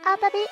アータビ。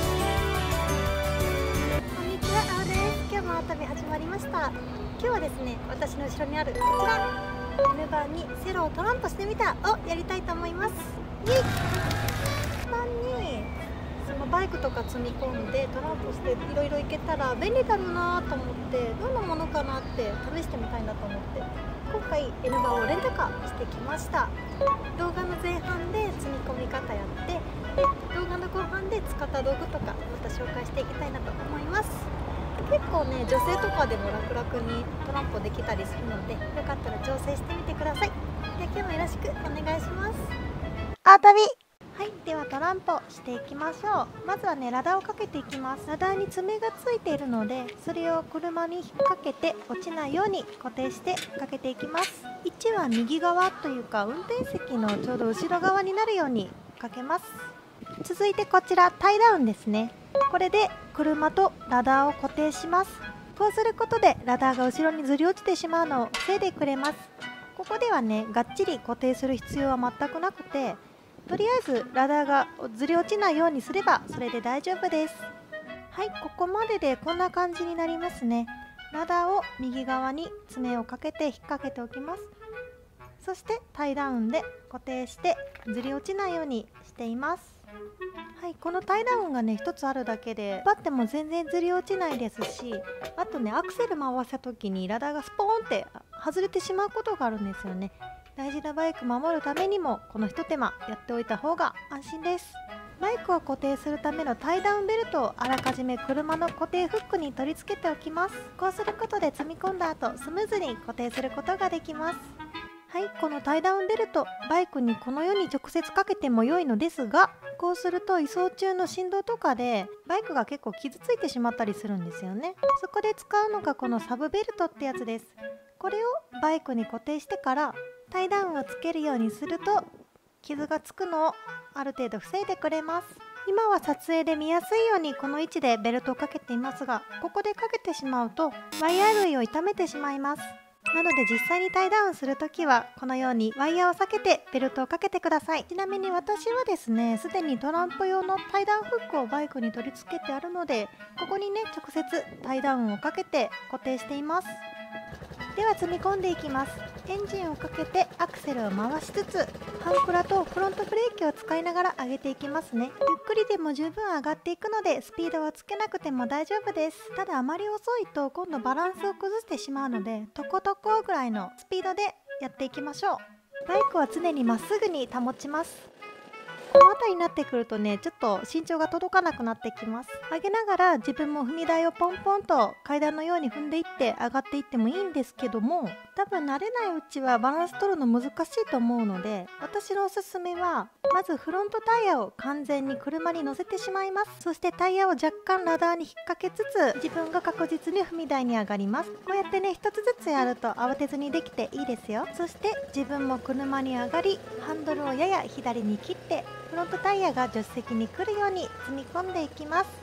こんにちは、あおです。今日もアータビ始まりました。今日はですね、私の後ろにあるこちら N 版にセロをトランプしてみたをやりたいと思います。イエイ。版にそのバイクとか積み込んでトランプしていろいろいけたら便利だろうなと思って、どんなものかなって試してみたいなと思って、今回 N 版をレンタカーしてきました。動画の前半で積み込み方やって、で動画の後半で使った道具とかまた紹介していきたいなと思います。結構ね、女性とかでも楽々にトランプできたりするので、よかったら挑戦してみてください。で今日もよろしくお願いします。アータビ。はい、ではトランプをしていきましょう。まずはね、ラダーをかけていきます。ラダーに爪がついているので、それを車に引っ掛けて落ちないように固定してかけていきます。位置は右側というか運転席のちょうど後ろ側になるようにかけます。続いてこちらタイダウンですね。これで車とラダーを固定します。こうすることでラダーが後ろにずり落ちてしまうのを防いでくれます。ここではね、がっちり固定する必要は全くなくて、とりあえずラダーがずり落ちないようにすればそれで大丈夫です。はい、ここまででこんな感じになりますね。ラダーを右側に爪をかけて引っ掛けておきます。そしてタイダウンで固定してずり落ちないようにしています。はい、このタイダウンがね一つあるだけで引っ張っても全然ずり落ちないですし、あとねアクセル回した時にラダーがスポーンって外れてしまうことがあるんですよね。大事なバイク守るためにもこのひと手間やっておいた方が安心です。バイクを固定するためのタイダウンベルトをあらかじめ車の固定フックに取り付けておきます。こうすることで積み込んだ後スムーズに固定することができます。はい、このタイダウンベルト、バイクにこのように直接かけても良いのですが、こうすると移送中の振動とかでバイクが結構傷ついてしまったりするんですよね。そこで使うのがこのサブベルトってやつです。これをバイクに固定してからタイダウンをつけるようにすると傷がつくのをある程度防いでくれます。今は撮影で見やすいようにこの位置でベルトをかけていますが、ここでかけてしまうとワイヤー類を傷めてしまいます。なので実際にタイダウンするときはこのようにワイヤーを避けてベルトをかけてください。ちなみに私はですね、すでにトランプ用のタイダウンフックをバイクに取り付けてあるので、ここにね直接タイダウンをかけて固定しています。では積み込んでいきます。エンジンをかけてアクセルを回しつつハンクラとフロントブレーキを使いながら上げていきますね。ゆっくりでも十分上がっていくのでスピードはつけなくても大丈夫です。ただあまり遅いと今度バランスを崩してしまうので、とことこぐらいのスピードでやっていきましょう。バイクは常にまっすぐに保ちます。この辺りになってくるとね、ちょっと身長が届かなくなってきます。上げながら自分も踏み台をポンポンと階段のように踏んでいって上がっていってもいいんですけども、多分慣れないうちはバランス取るの難しいと思うので、私のおすすめはまずフロントタイヤを完全に車に乗せてしまいます。そしてタイヤを若干ラダーに引っ掛けつつ自分が確実に踏み台に上がります。こうやってね一つずつやると慌てずにできていいですよ。そして自分も車に上がりハンドルをやや左に切ってフロントタイヤが助手席に来るように積み込んでいきます。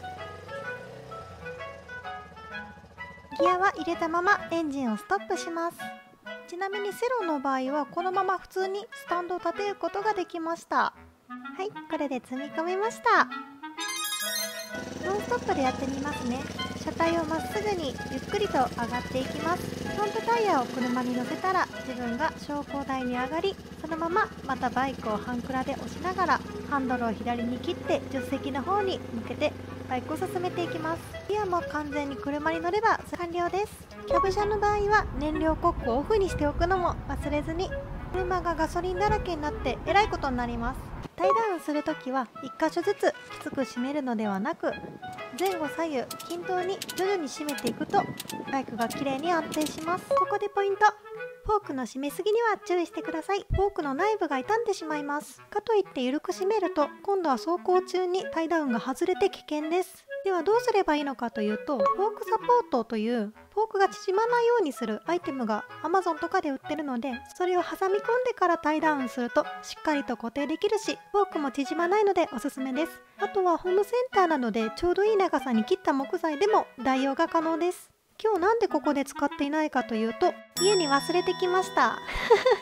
ギアは入れたままエンジンをストップします。ちなみにセロの場合はこのまま普通にスタンドを立てることができました。はい、これで積み込みました。ノンストップでやってみますね。車体をまっすぐにゆっくりと上がっていきます。フロントタイヤを車に乗せたら自分が昇降台に上がり、そのまままたバイクをハンクラで押しながらハンドルを左に切って助手席の方に向けてバイクを進めていきます。ギアも完全に車に乗れば完了です。キャブ車の場合は燃料コックをオフにしておくのも忘れずに。車がガソリンだらけになってえらいことになります。タイダウンするときは1箇所ずつきつく締めるのではなく、前後左右均等に徐々に締めていくとバイクがきれいに安定します。ここでポイント。フォークの締めすぎには注意してください。フォークの内部が傷んでしまいます。かといって緩く締めると今度は走行中にタイダウンが外れて危険です。ではどうすればいいのかというと、フォークサポートというフォークが縮まないようにするアイテムが Amazon とかで売ってるので、それを挟み込んでからタイダウンするとしっかりと固定できるし、フォークも縮まないのでおすすめです。あとはホームセンターなどでちょうどいい長さに切った木材でも代用が可能です。今日なんでここで使っていないかというと、家に忘れてきました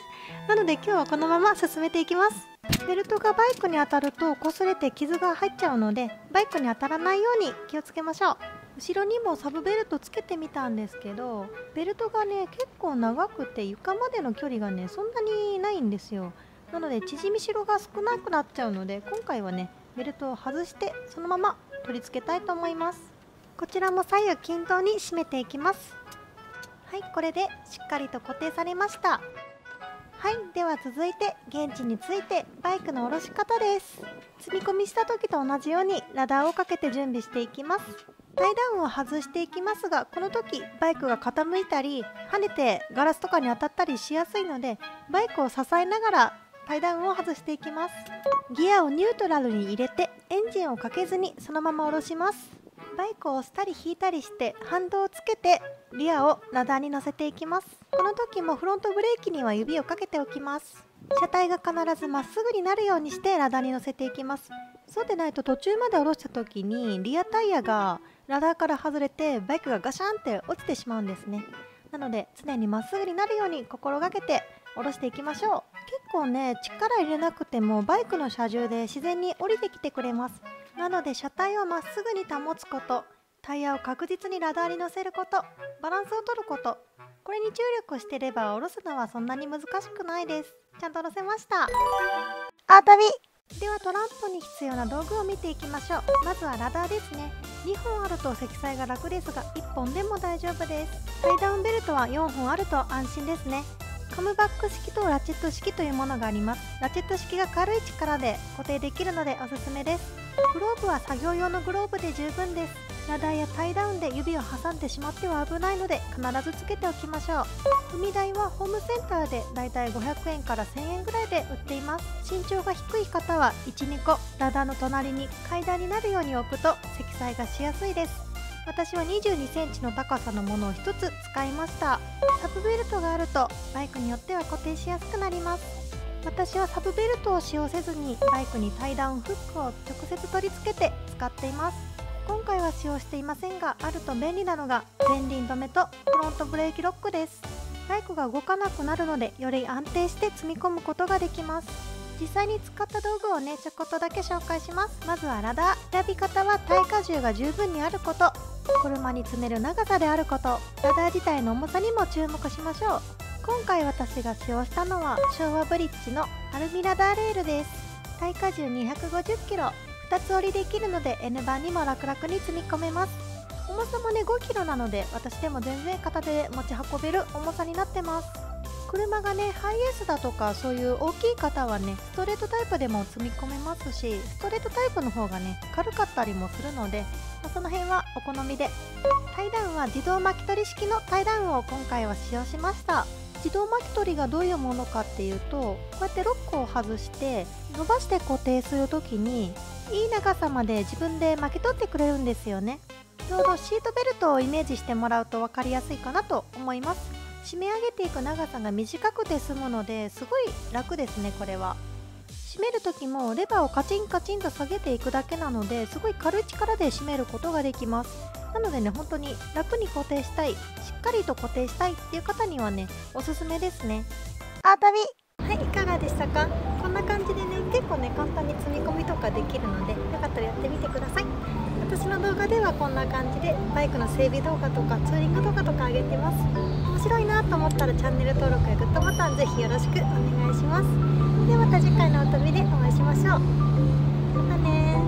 なので今日はこのまま進めていきます。ベルトがバイクに当たると擦れて傷が入っちゃうので、バイクに当たらないように気をつけましょう。後ろにもサブベルトつけてみたんですけど、ベルトがね結構長くて床までの距離がねそんなにないんですよ。なので縮みしろが少なくなっちゃうので、今回はねベルトを外してそのまま取り付けたいと思います。こちらも左右均等に締めていきます。はい、これでしっかりと固定されました。はい、では続いて現地についてバイクの下ろし方です。積み込みした時と同じようにラダーをかけて準備していきます。タイダウンを外していきますが、この時バイクが傾いたり跳ねてガラスとかに当たったりしやすいので、バイクを支えながらタイダウンを外していきます。ギアをニュートラルに入れてエンジンをかけずにそのまま下ろします。バイクを押したり引いたりして反動をつけてリアをラダーに乗せていきます。この時もフロントブレーキには指をかけておきます。車体が必ずまっすぐになるようにしてラダーに乗せていきます。そうでないと途中まで下ろした時にリアタイヤがラダーから外れてバイクがガシャンって落ちてしまうんですね。なので常にまっすぐになるように心がけて下ろしていきましょう。結構ね力入れなくてもバイクの車重で自然に降りてきてくれます。なので車体をまっすぐに保つこと、タイヤを確実にラダーに乗せること、バランスを取ること、これに注力してれば下ろすのはそんなに難しくないです。ちゃんと下ろせました。あたびではトランプに必要な道具を見ていきましょう。まずはラダーですね。2本あると積載が楽ですが1本でも大丈夫です。タイダウンベルトは4本あると安心ですね。カムバック式とラチェット式というものがあります。ラチェット式が軽い力で固定できるのでおすすめです。グローブは作業用のグローブで十分です。ラダーやタイダウンで指を挟んでしまっては危ないので必ずつけておきましょう。踏み台はホームセンターでだいたい500円から1000円ぐらいで売っています。身長が低い方は 1,2 個ラダーの隣に階段になるように置くと積載がしやすいです。私は22センチの高さのものを1つ使いました。サブベルトがあるとバイクによっては固定しやすくなります。私はサブベルトを使用せずにバイクにタイダウンフックを直接取り付けて使っています。今回は使用していませんが、あると便利なのが前輪止めとフロントブレーキロックです。バイクが動かなくなるのでより安定して積み込むことができます。実際に使った道具をねちょこっとだけ紹介します。まずはラダー。選び方は耐荷重が十分にあること、車に積める長さであること、ラダー自体の重さにも注目しましょう。今回私が使用したのは昭和ブリッジのアルミラダーレールです。耐荷重 250kg、 2つ折りできるので N 版にも楽々に積み込めます。重さもね 5kg なので私でも全然片手で持ち運べる重さになってます。車がねハイエースだとかそういう大きい方はねストレートタイプでも積み込めますし、ストレートタイプの方がね軽かったりもするので、その辺はお好みで。タイダウンは自動巻き取り式のタイダウンを今回は使用しました。自動巻き取りがどういうものかっていうと、こうやってロックを外して伸ばして固定する時にいい長さまで自分で巻き取ってくれるんですよね。ちょうどシートベルトをイメージしてもらうと分かりやすいかなと思います。締め上げていく長さが短くて済むのですごい楽ですね。これは締める時もレバーをカチンカチンと下げていくだけなので、すごい軽い力で締めることができます。なのでね本当に楽に固定したい、しっかりと固定したいっていう方にはねおすすめですね。あたびはい、いかがでしたか。こんな感じでね結構ね簡単に積み込みとかできるので、よかったらやってみてください。私の動画ではこんな感じでバイクの整備動画とかツーリング動画とか上げてます。面白いなと思ったらチャンネル登録やグッドボタンぜひよろしくお願いします。ではまた次回のお旅でお会いしましょう。またね。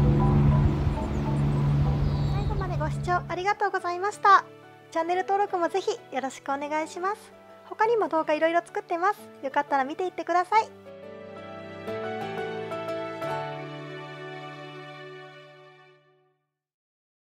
最後までご視聴ありがとうございました。チャンネル登録もぜひよろしくお願いします。他にも動画いろいろ作ってます。よかったら見ていってください。